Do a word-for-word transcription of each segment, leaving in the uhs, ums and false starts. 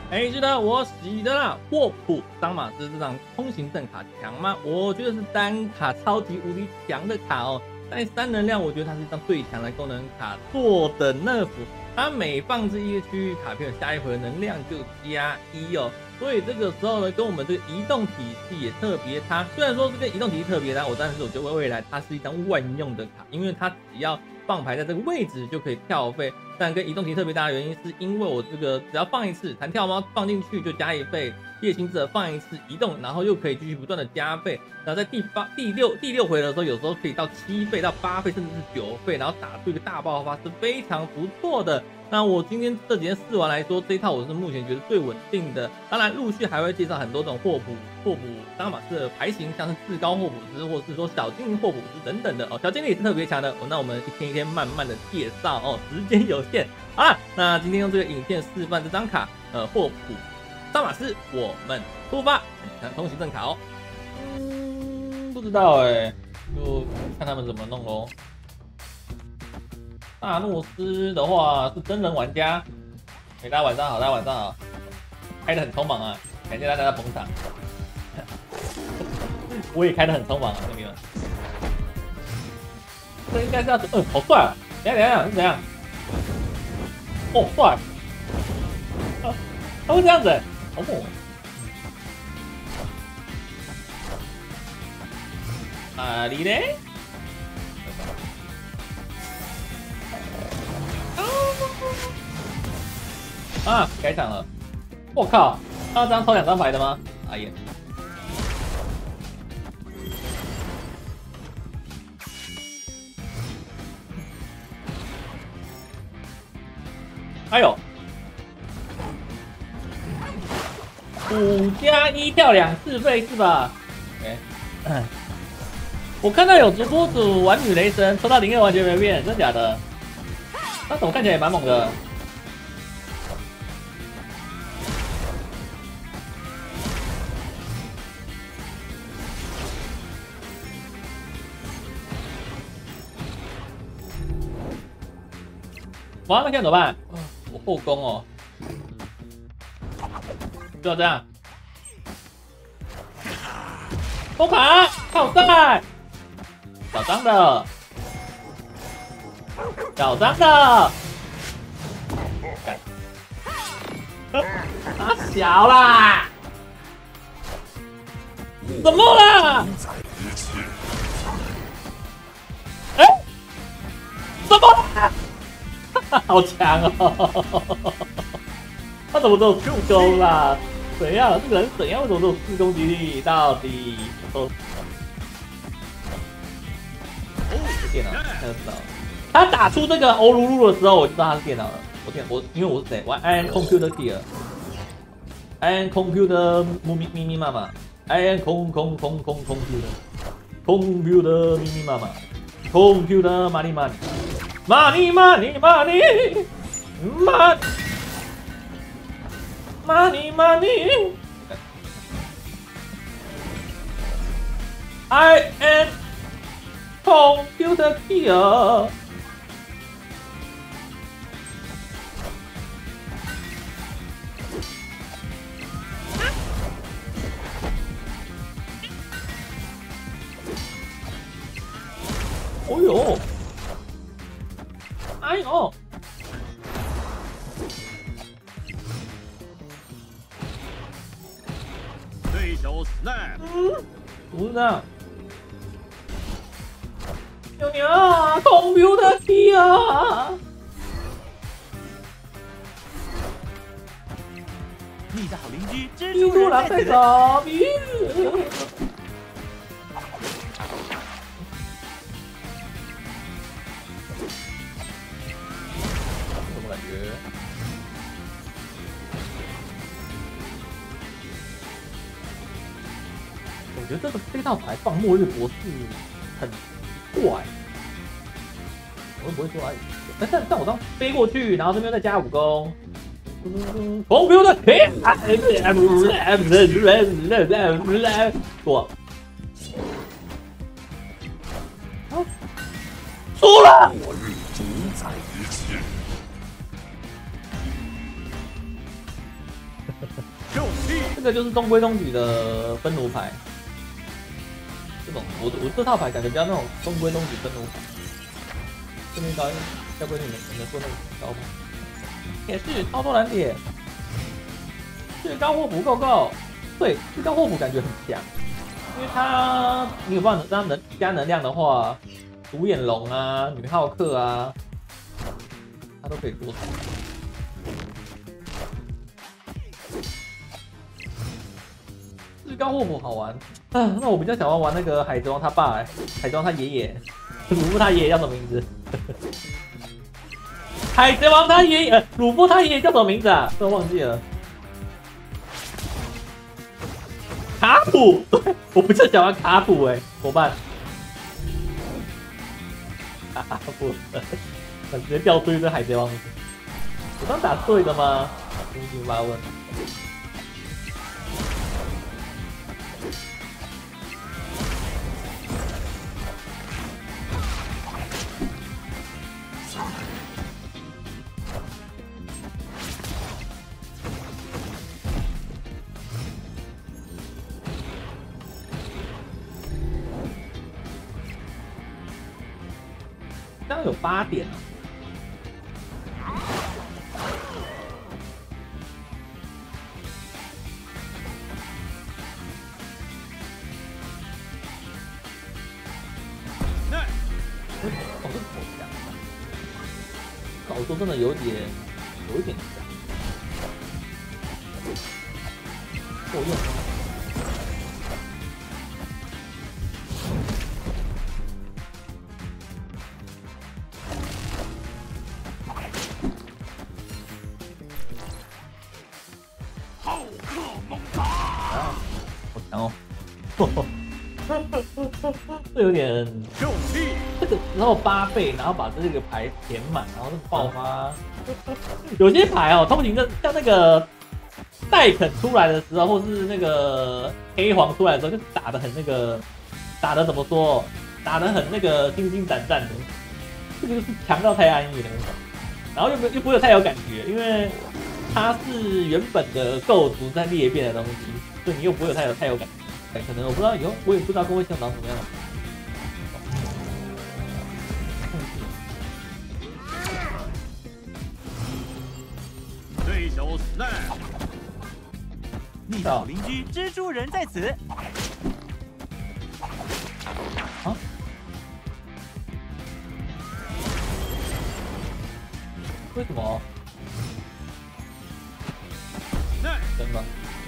哎，是的，我喜的啦。霍普桑马斯这张通行证卡强吗？我觉得是单卡超级无敌强的卡哦。在三能量，我觉得它是一张最强的功能卡，做的 nerf，它每放置一个区域卡片，下一回合能量就加一哦。所以这个时候呢，跟我们这个移动体系也特别搭。虽然说这个移动体系特别搭，我但是我觉得未来它是一张万用的卡，因为它只要放牌在这个位置就可以跳费。但跟移动体特别大的原因，是因为我这个只要放一次弹跳猫放进去就加一费，夜行者放一次移动，然后又可以继续不断的加费。然后在第八、第六、第六回的时候，有时候可以到七费到八费，甚至是九费，然后打出一个大爆发，是非常不错的。那我今天这几天试完来说，这一套我是目前觉得最稳定的。当然，陆续还会介绍很多种霍普、霍普桑马斯的牌型，像是至高霍普斯，或是说小精灵霍普斯等等的哦。小精灵也是特别强的哦。那我们一天一天慢慢的介绍哦，时间有限。好啦，那今天用这个影片示范这张卡，呃，霍普桑马斯，我们出发，看通行证卡哦。嗯，不知道哎、欸，就看他们怎么弄喽。大诺斯的话是真人玩家，哎、欸，大家晚上好，大家晚上好，开得很匆忙啊，感谢大家的捧场。我也开得很匆忙啊，兄弟们。这应该是要，嗯，好帅啊！等一下等一下是怎样？哦，帅！啊，他会这样子、欸，好猛！啊，你嘞？啊，改场了！我靠，他这样抽两张牌的吗？啊耶！哎呦，五加一跳两次费是吧？哎、欸，我看到有直播主玩女雷神，抽到零二完全没变，真的假的？他怎么看起来也蛮猛的？哇，那现在怎么办？我后宫哦，就要这样。抽卡，靠赛，小张的，小张的，啊小啦，怎么了？哎、欸，怎么了？好强哦！他怎么都有助攻啦？怎样？这个人怎样？为什么都有四攻击力？到底都？哦，电脑看得到。他打出这个欧噜噜的时候，我就知道他是电脑了。我电我因为我是谁？我 I am computer here。I am computer 咪咪咪咪妈妈。I am 空空空空 computer。computer 咪咪妈妈。computer money money。Money, money, money, money, money, money. I am computer here. 哦呦！哎呦！ 对手 snap， 嗯，不是这样。牛牛啊 ，computer key 啊！ 你的好邻居蜘蜘蛛狼在手，比。什么感觉？我觉得这个这套牌放末日博士很怪，我都不会说哎，但但但我刚飞过去，然后这边再加武功。红标的可以，我输了。 末日主宰一切。 这个就是中规中矩的分炉牌。这种我我这套牌感觉比较那种中规中矩分炉牌。这边高，要不然你们你们做那个高牌，也是超多蓝点。至高霍普 Go Go， 对，至高霍普感觉很强，因为它你有办法让能加能量的话，独眼龙啊、女浩克啊，它都可以做。至高霍普好玩啊，那我比较想要玩那个海贼王他爸、欸，海贼王他爷爷，鲁夫他爷爷叫什么名字？海贼王他爷爷，呃，鲁夫他爷爷叫什么名字啊？都忘记了。卡普，对，我不是想玩卡普哎、欸，怎么办？卡普，我直接掉出一堆海贼王。我刚打对的吗？星星发问。刚刚有八点啊。哦，这口香，老说真的有点，有一点香。够用。好强哦！这有点，这个时候八倍，然后把这个牌填满，然后爆发。有些牌哦，通行证像那个戴肯出来的时候，或是那个黑黄出来的时候，就打得很那个，打得怎么说？打得很那个星星闪闪的，这个就是强到太安逸的那种。然后又又不会有太有感觉，因为它是原本的构筑在裂变的东西，所以你又不会有太有太有感觉。可能我不知道以后，我也不知道各位想长什么样。 对手 snap， 逆道邻居蜘蛛人在此。 啊？为什么？真的？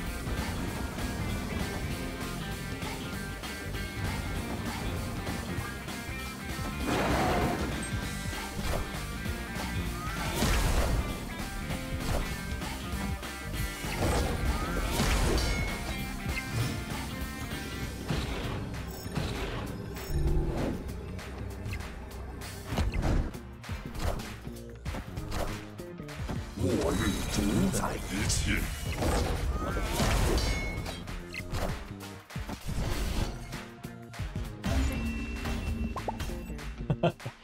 末日主宰一切。 哈哈。